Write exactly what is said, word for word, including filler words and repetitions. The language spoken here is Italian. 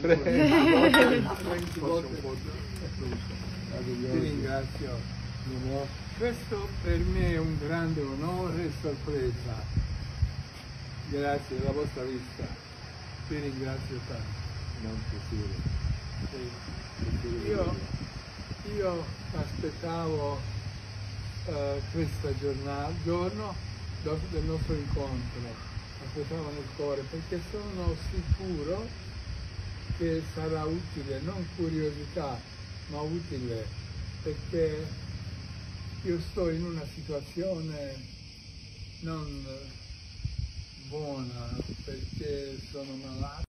venti volte. Ti ringrazio. Questo per me è un grande onore e sorpresa. Grazie della vostra vista. Ti ringrazio tanto. Non piacere. Sì. Io, io aspettavo uh, questa giornata, giorno dopo del nostro incontro, aspettavo nel cuore perché sono sicuro che sarà utile, non curiosità, ma utile, perché io sto in una situazione non buona perché sono malato.